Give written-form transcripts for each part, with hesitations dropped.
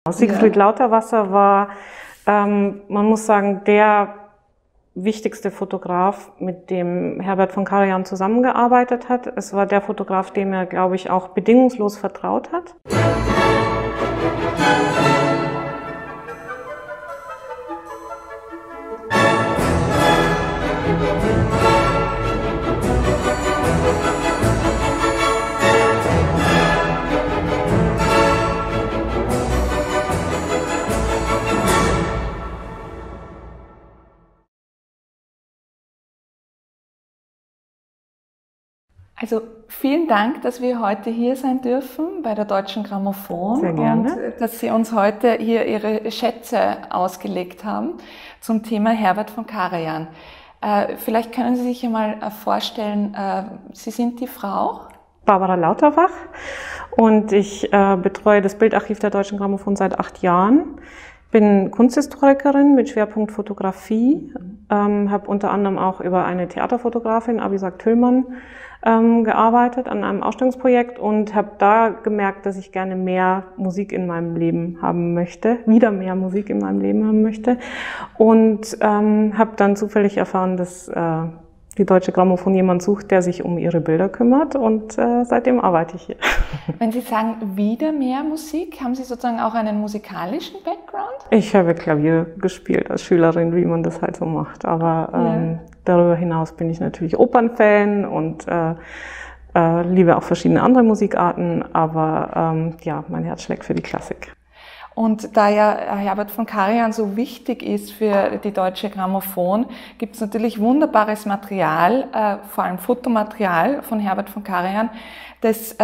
Siegfried Lauterwasser war, man muss sagen, der wichtigste Fotograf, mit dem Herbert von Karajan zusammengearbeitet hat. Es war der Fotograf, dem er, glaube ich, auch bedingungslos vertraut hat. Also vielen Dank, dass wir heute hier sein dürfen bei der Deutschen Grammophon. Sehr gerne. Und dass Sie uns heute hier Ihre Schätze ausgelegt haben zum Thema Herbert von Karajan. Vielleicht können Sie sich einmal vorstellen, Sie sind die Frau? Barbara Lauterbach, und ich betreue das Bildarchiv der Deutschen Grammophon seit 8 Jahren. Bin Kunsthistorikerin mit Schwerpunkt Fotografie, habe unter anderem auch über eine Theaterfotografin, Abisak Tüllmann, gearbeitet an einem Ausstellungsprojekt und habe da gemerkt, dass ich gerne mehr Musik in meinem Leben haben möchte, wieder mehr Musik in meinem Leben haben möchte, und habe dann zufällig erfahren, dass die Deutsche Grammophon jemand sucht, der sich um ihre Bilder kümmert, und seitdem arbeite ich hier. Wenn Sie sagen, wieder mehr Musik, haben Sie sozusagen auch einen musikalischen Background? Ich habe Klavier gespielt als Schülerin, wie man das halt so macht, aber darüber hinaus bin ich natürlich Opernfan und liebe auch verschiedene andere Musikarten, aber ja, mein Herz schlägt für die Klassik. Und da ja Herbert von Karajan so wichtig ist für die Deutsche Grammophon, gibt es natürlich wunderbares Material, vor allem Fotomaterial von Herbert von Karajan, das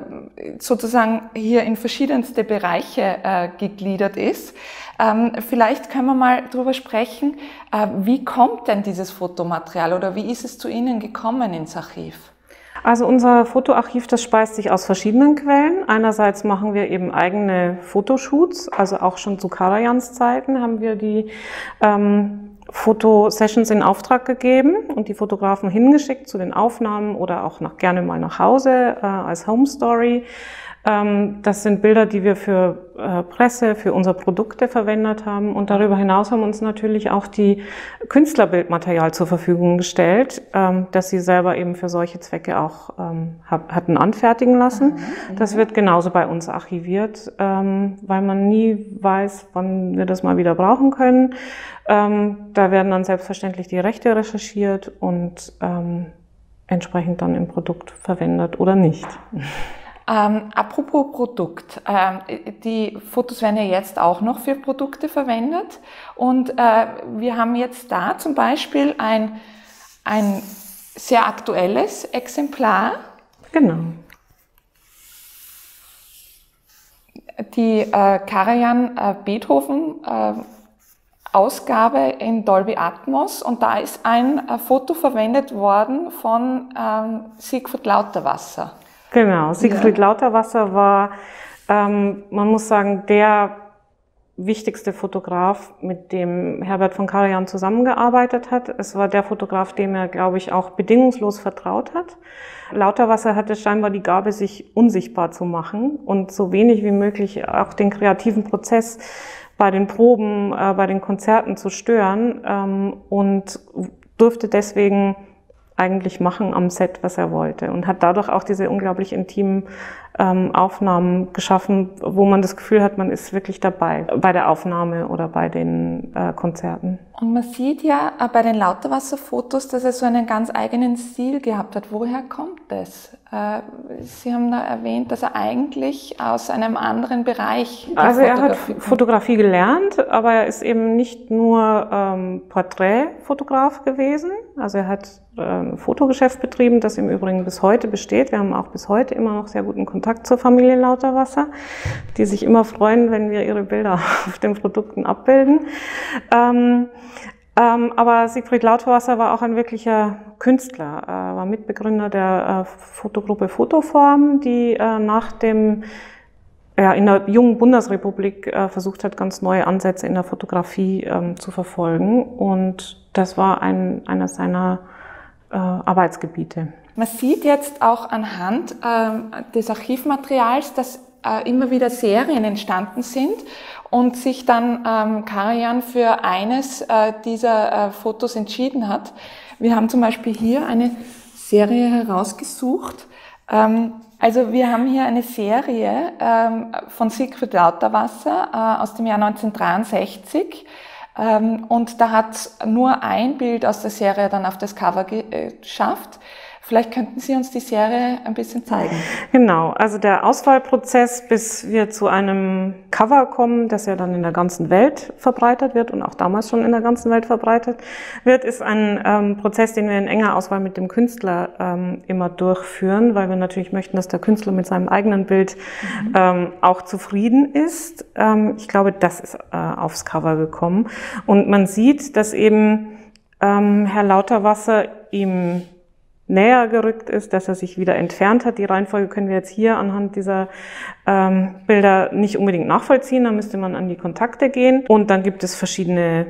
sozusagen hier in verschiedenste Bereiche gegliedert ist. Vielleicht können wir mal darüber sprechen, wie kommt denn dieses Fotomaterial oder wie ist es zu Ihnen gekommen ins Archiv? Also unser Fotoarchiv, das speist sich aus verschiedenen Quellen. Einerseits machen wir eben eigene Fotoshoots, also auch schon zu Karajans Zeiten haben wir die Fotosessions in Auftrag gegeben und die Fotografen hingeschickt zu den Aufnahmen oder auch gerne mal nach Hause als Home Story. Das sind Bilder, die wir für Presse, für unsere Produkte verwendet haben, und darüber hinaus haben uns natürlich auch die Künstlerbildmaterial zur Verfügung gestellt, das sie selber eben für solche Zwecke auch hatten anfertigen lassen. Das wird genauso bei uns archiviert, weil man nie weiß, wann wir das mal wieder brauchen können. Da werden dann selbstverständlich die Rechte recherchiert und entsprechend dann im Produkt verwendet oder nicht. Apropos Produkt, die Fotos werden ja jetzt auch noch für Produkte verwendet, und wir haben jetzt da zum Beispiel ein sehr aktuelles Exemplar. Genau. Die Karajan-Beethoven Ausgabe in Dolby Atmos, und da ist ein Foto verwendet worden von Siegfried Lauterwasser. Genau, Siegfried Lauterwasser war, man muss sagen, der wichtigste Fotograf, mit dem Herbert von Karajan zusammengearbeitet hat. Es war der Fotograf, dem er, glaube ich, auch bedingungslos vertraut hat. Lauterwasser hatte scheinbar die Gabe, sich unsichtbar zu machen und so wenig wie möglich auch den kreativen Prozess bei den Proben, bei den Konzerten zu stören, und durfte deswegen eigentlich machen am Set, was er wollte, und hat dadurch auch diese unglaublich intimen Aufnahmen geschaffen, wo man das Gefühl hat, man ist wirklich dabei bei der Aufnahme oder bei den Konzerten. Und man sieht ja bei den Lauterwasser-Fotos, dass er so einen ganz eigenen Stil gehabt hat. Woher kommt das? Sie haben da erwähnt, dass er eigentlich aus einem anderen Bereich Also er hat Fotografie gelernt, aber er ist eben nicht nur Porträtfotograf gewesen. Also er hat ein Fotogeschäft betrieben, das im Übrigen bis heute besteht. Wir haben auch bis heute immer noch sehr guten Kontakt zur Familie Lauterwasser, die sich immer freuen, wenn wir ihre Bilder auf den Produkten abbilden. Aber Siegfried Lauterwasser war auch ein wirklicher Künstler, war Mitbegründer der Fotogruppe Fotoform, die in der jungen Bundesrepublik versucht hat, ganz neue Ansätze in der Fotografie zu verfolgen. Und das war einer seiner Arbeitsgebiete. Man sieht jetzt auch anhand des Archivmaterials, dass immer wieder Serien entstanden sind und sich dann Karajan für eines dieser Fotos entschieden hat. Wir haben zum Beispiel hier eine Serie herausgesucht. Also wir haben hier eine Serie von Siegfried Lauterwasser aus dem Jahr 1963. Und da hat nur ein Bild aus der Serie dann auf das Cover geschafft. Vielleicht könnten Sie uns die Serie ein bisschen zeigen. Genau, also der Auswahlprozess, bis wir zu einem Cover kommen, das ja dann in der ganzen Welt verbreitet wird und auch damals schon in der ganzen Welt verbreitet wird, ist ein Prozess, den wir in enger Auswahl mit dem Künstler immer durchführen, weil wir natürlich möchten, dass der Künstler mit seinem eigenen Bild auch zufrieden ist. Ich glaube, das ist aufs Cover gekommen. Und man sieht, dass eben Herr Lauterwasser ihm näher gerückt ist, dass er sich wieder entfernt hat. Die Reihenfolge können wir jetzt hier anhand dieser Bilder nicht unbedingt nachvollziehen. Da müsste man an die Kontakte gehen. Und dann gibt es verschiedene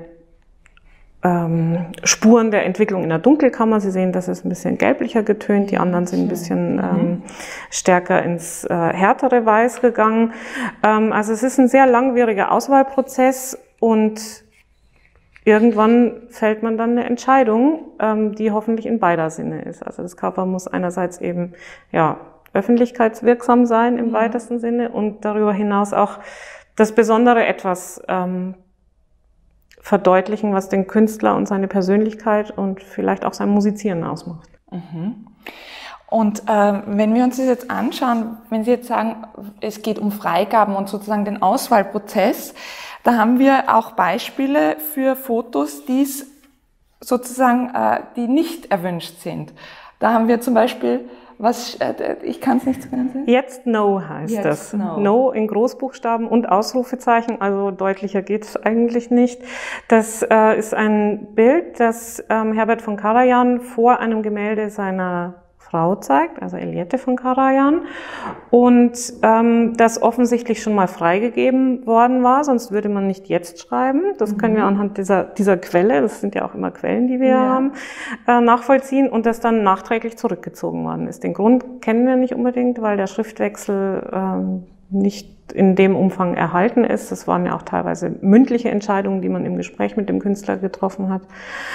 Spuren der Entwicklung in der Dunkelkammer. Sie sehen, das ist ein bisschen gelblicher getönt. Die anderen sind ein bisschen stärker ins härtere Weiß gegangen. Also es ist ein sehr langwieriger Auswahlprozess und irgendwann fällt man dann eine Entscheidung, die hoffentlich in beider Sinne ist. Also das Cover muss einerseits eben öffentlichkeitswirksam sein im weitesten Sinne und darüber hinaus auch das Besondere etwas verdeutlichen, was den Künstler und seine Persönlichkeit und vielleicht auch sein Musizieren ausmacht. Und wenn wir uns das jetzt anschauen, wenn Sie jetzt sagen, es geht um Freigaben und sozusagen den Auswahlprozess, da haben wir auch Beispiele für Fotos, die sozusagen, die nicht erwünscht sind. Da haben wir zum Beispiel, ich kann es nicht so genau sehen. Jetzt No heißt das. No in Großbuchstaben und Ausrufezeichen, also deutlicher geht es eigentlich nicht. Das ist ein Bild, das Herbert von Karajan vor einem Gemälde seiner Frau zeigt, also Eliette von Karajan, und das offensichtlich schon mal freigegeben worden war, sonst würde man nicht jetzt schreiben. Das können wir anhand dieser Quelle, das sind ja auch immer Quellen, die wir haben, nachvollziehen und das dann nachträglich zurückgezogen worden ist. Den Grund kennen wir nicht unbedingt, weil der Schriftwechsel nicht in dem Umfang erhalten ist. Das waren ja auch teilweise mündliche Entscheidungen, die man im Gespräch mit dem Künstler getroffen hat.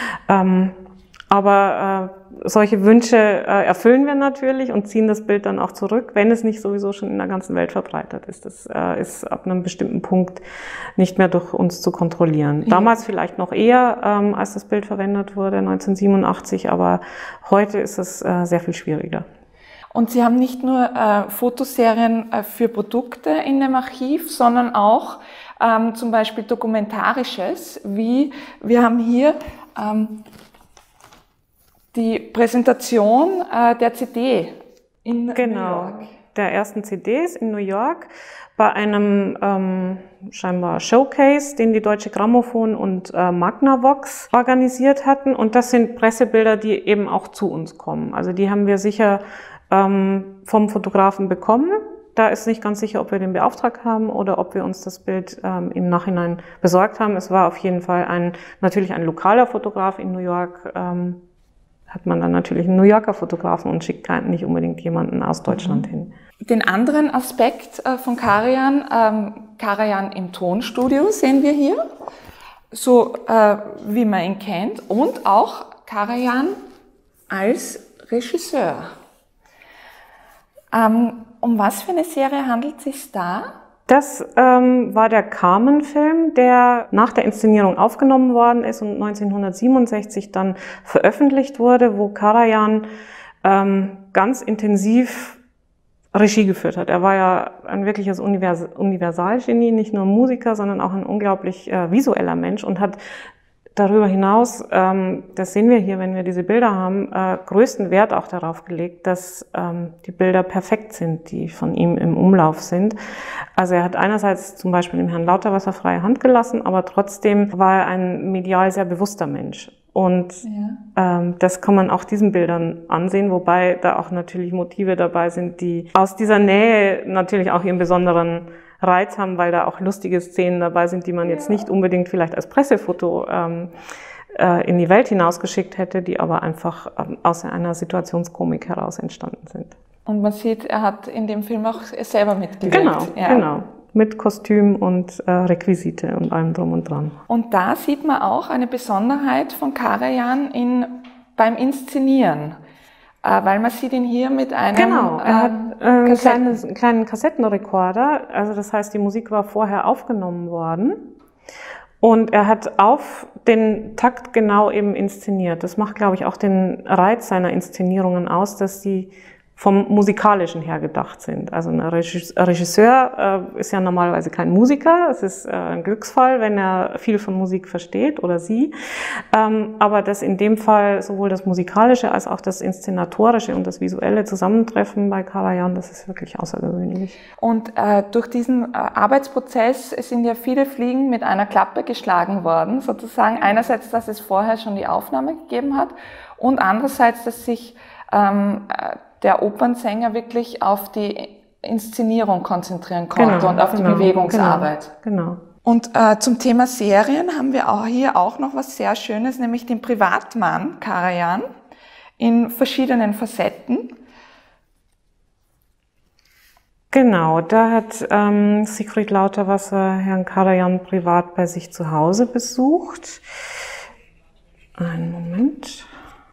Aber solche Wünsche erfüllen wir natürlich und ziehen das Bild dann auch zurück, wenn es nicht sowieso schon in der ganzen Welt verbreitet ist. Das ist ab einem bestimmten Punkt nicht mehr durch uns zu kontrollieren. Damals vielleicht noch eher, als das Bild verwendet wurde, 1987, aber heute ist es sehr viel schwieriger. Und Sie haben nicht nur Fotoserien für Produkte in dem Archiv, sondern auch zum Beispiel Dokumentarisches, wie wir haben hier die Präsentation der CD in New York. Der ersten CDs in New York bei einem scheinbar Showcase, den die Deutsche Grammophon und Magnavox organisiert hatten. Und das sind Pressebilder, die eben auch zu uns kommen. Also die haben wir sicher vom Fotografen bekommen. Da ist nicht ganz sicher, ob wir den beauftragt haben oder ob wir uns das Bild im Nachhinein besorgt haben. Es war auf jeden Fall natürlich ein lokaler Fotograf in New York. Hat man dann natürlich einen New Yorker Fotografen und schickt nicht unbedingt jemanden aus Deutschland hin. Den anderen Aspekt von Karajan, Karajan im Tonstudio sehen wir hier, so wie man ihn kennt, und auch Karajan als Regisseur. Um was für eine Serie handelt es sich da? Das war der Carmen-Film, der nach der Inszenierung aufgenommen worden ist und 1967 dann veröffentlicht wurde, wo Karajan ganz intensiv Regie geführt hat. Er war ja ein wirkliches Universalgenie, nicht nur Musiker, sondern auch ein unglaublich visueller Mensch und hat darüber hinaus, das sehen wir hier, wenn wir diese Bilder haben, größten Wert auch darauf gelegt, dass die Bilder perfekt sind, die von ihm im Umlauf sind. Also er hat einerseits zum Beispiel dem Herrn Lauterwasser freie Hand gelassen, aber trotzdem war er ein medial sehr bewusster Mensch. Und das kann man auch diesen Bildern ansehen, wobei da auch natürlich Motive dabei sind, die aus dieser Nähe natürlich auch ihren besonderen Reiz haben, weil da auch lustige Szenen dabei sind, die man jetzt nicht unbedingt vielleicht als Pressefoto in die Welt hinausgeschickt hätte, die aber einfach aus einer Situationskomik heraus entstanden sind. Und man sieht, er hat in dem Film auch selber mitgewirkt. Genau, genau. Mit Kostüm und Requisite und allem drum und dran. Und da sieht man auch eine Besonderheit von Karajan beim Inszenieren. Weil man sieht ihn hier mit einem er hat einen kleinen Kassettenrekorder. Also das heißt, die Musik war vorher aufgenommen worden. Und er hat auf den Takt genau eben inszeniert. Das macht, glaube ich, auch den Reiz seiner Inszenierungen aus, dass die vom Musikalischen her gedacht sind. Also ein Regisseur ist ja normalerweise kein Musiker. Es ist ein Glücksfall, wenn er viel von Musik versteht oder sie. Aber dass in dem Fall sowohl das Musikalische als auch das Inszenatorische und das Visuelle Zusammentreffen bei Karajan, das ist wirklich außergewöhnlich. Und durch diesen Arbeitsprozess sind ja viele Fliegen mit einer Klappe geschlagen worden, sozusagen. Einerseits, dass es vorher schon die Aufnahme gegeben hat und andererseits, dass sich der Opernsänger wirklich auf die Inszenierung konzentrieren konnte und auf die Bewegungsarbeit. Genau. Und zum Thema Serien haben wir hier auch noch was sehr Schönes, nämlich den Privatmann Karajan in verschiedenen Facetten. Genau, da hat Siegfried Lauterwasser Herrn Karajan privat bei sich zu Hause besucht. Einen Moment.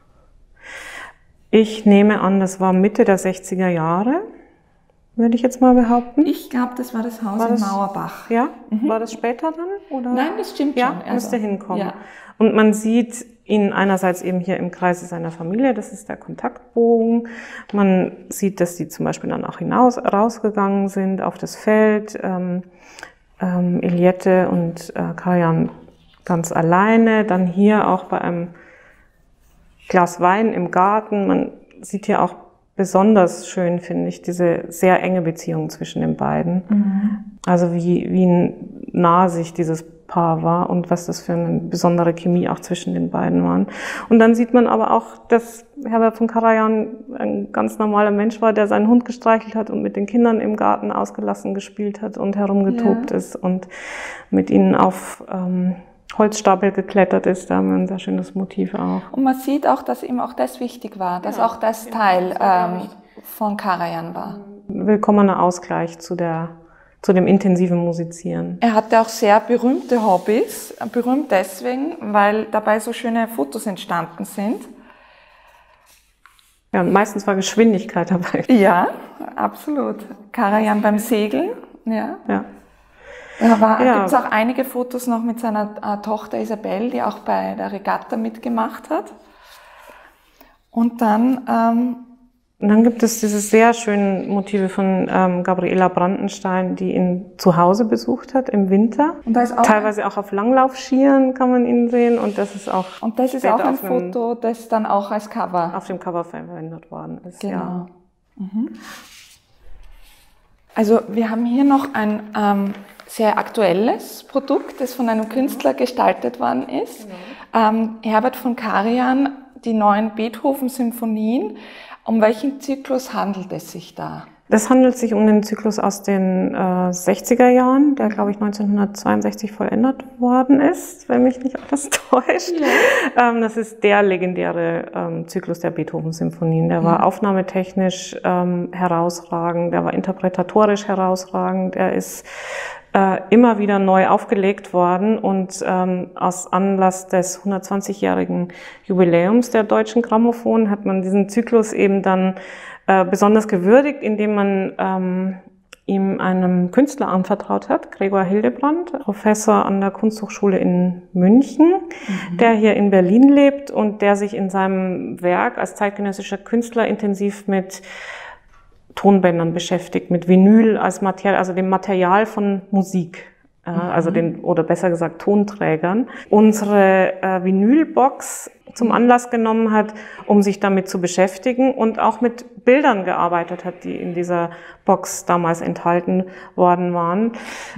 Ich nehme an, das war Mitte der 60er Jahre, würde ich jetzt mal behaupten. Ich glaube, das war das Haus in Mauerbach. Ja? War das später dann? Oder? Nein, das stimmt schon. Ja, müsste hinkommen. Ja. Und man sieht ihn einerseits eben hier im Kreise seiner Familie, das ist der Kontaktbogen. Man sieht, dass die zum Beispiel dann auch rausgegangen sind auf das Feld. Eliette und Karajan ganz alleine. Dann hier auch bei einem Glas Wein im Garten. Man sieht hier auch besonders schön, finde ich, diese sehr enge Beziehung zwischen den beiden. Mhm. Also wie nah sich dieses Paar war und was das für eine besondere Chemie auch zwischen den beiden war. Und dann sieht man aber auch, dass Herbert von Karajan ein ganz normaler Mensch war, der seinen Hund gestreichelt hat und mit den Kindern im Garten ausgelassen gespielt hat und herumgetobt ist und mit ihnen auf Holzstapel geklettert ist, da haben wir ein sehr schönes Motiv auch. Und man sieht auch, dass ihm auch das wichtig war, dass auch das Teil von Karajan war. Willkommener Ausgleich zu dem intensiven Musizieren. Er hatte auch sehr berühmte Hobbys, berühmt deswegen, weil dabei so schöne Fotos entstanden sind. Ja, und meistens war Geschwindigkeit dabei. Ja, absolut. Karajan beim Segeln, ja. Da gibt es auch einige Fotos noch mit seiner Tochter Isabel, die auch bei der Regatta mitgemacht hat. Und dann gibt es diese sehr schönen Motive von Gabriela Brandenstein, die ihn zu Hause besucht hat im Winter. Und da ist auch teilweise auch auf Langlaufskiern kann man ihn sehen. Und das ist auch ein Foto, das dann auch als Cover auf dem Cover verwendet worden ist. Genau. Ja. Mhm. Also wir haben hier noch ein sehr aktuelles Produkt, das von einem Künstler gestaltet worden ist. Genau. Herbert von Karajan, die 9 Beethoven-Symphonien. Um welchen Zyklus handelt es sich da? Das handelt sich um den Zyklus aus den 60er Jahren, der, glaube ich, 1962 vollendet worden ist, wenn mich nicht alles täuscht. Ja. Das ist der legendäre Zyklus der Beethoven-Symphonien. Der war aufnahmetechnisch herausragend, der war interpretatorisch herausragend, er ist immer wieder neu aufgelegt worden und aus Anlass des 120-jährigen Jubiläums der Deutschen Grammophon hat man diesen Zyklus eben dann besonders gewürdigt, indem man ihm einem Künstler anvertraut hat, Gregor Hildebrandt, Professor an der Kunsthochschule in München, der hier in Berlin lebt und der sich in seinem Werk als zeitgenössischer Künstler intensiv mit Tonbändern beschäftigt, mit Vinyl als Material, also dem Material von Musik, also oder besser gesagt Tonträgern. Unsere Vinylbox zum Anlass genommen hat, um sich damit zu beschäftigen und auch mit Bildern gearbeitet hat, die in dieser Box damals enthalten waren.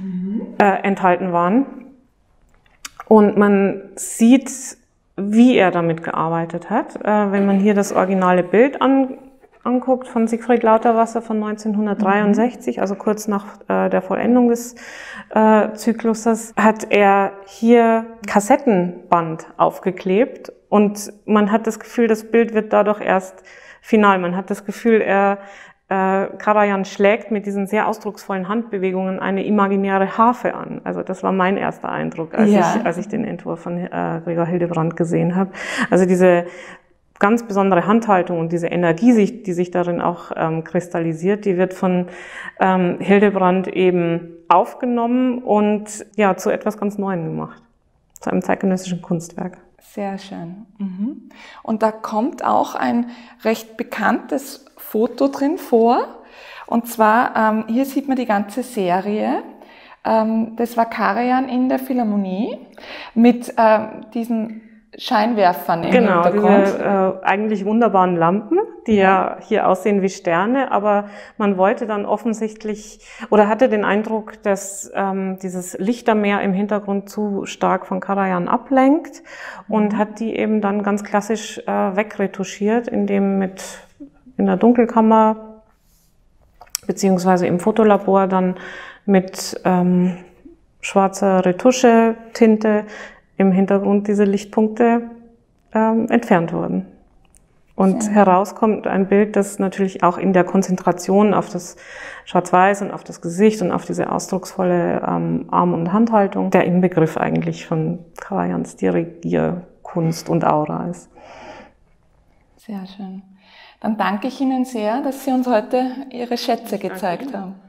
Und man sieht, wie er damit gearbeitet hat. Wenn man hier das originale Bild anguckt von Siegfried Lauterwasser von 1963, also kurz nach der Vollendung des Zykluses, hat er hier Kassettenband aufgeklebt und man hat das Gefühl, das Bild wird dadurch erst final. Man hat das Gefühl, er Karajan schlägt mit diesen sehr ausdrucksvollen Handbewegungen eine imaginäre Harfe an. Also das war mein erster Eindruck, als ich den Entwurf von Gregor Hildebrandt gesehen habe. Also diese ganz besondere Handhaltung und diese Energie, die sich darin auch kristallisiert, die wird von Hildebrandt eben aufgenommen und ja zu etwas ganz Neuem gemacht, zu einem zeitgenössischen Kunstwerk. Sehr schön. Mhm. Und da kommt auch ein recht bekanntes Foto drin vor. Und zwar, hier sieht man die ganze Serie. Das war Karajan in der Philharmonie mit diesen Scheinwerfern im Hintergrund. Diese eigentlich wunderbaren Lampen, die ja hier aussehen wie Sterne, aber man wollte dann offensichtlich oder hatte den Eindruck, dass dieses Lichtermeer im Hintergrund zu stark von Karajan ablenkt und hat die eben dann ganz klassisch wegretuschiert, indem in der Dunkelkammer beziehungsweise im Fotolabor dann mit schwarzer Retusche-Tinte im Hintergrund diese Lichtpunkte entfernt wurden. Und heraus kommt ein Bild, das natürlich auch in der Konzentration auf das Schwarz-Weiß und auf das Gesicht und auf diese ausdrucksvolle Arm- und Handhaltung der Inbegriff eigentlich von Karajans Dirigierkunst und Aura ist. Sehr schön. Dann danke ich Ihnen sehr, dass Sie uns heute Ihre Schätze gezeigt haben.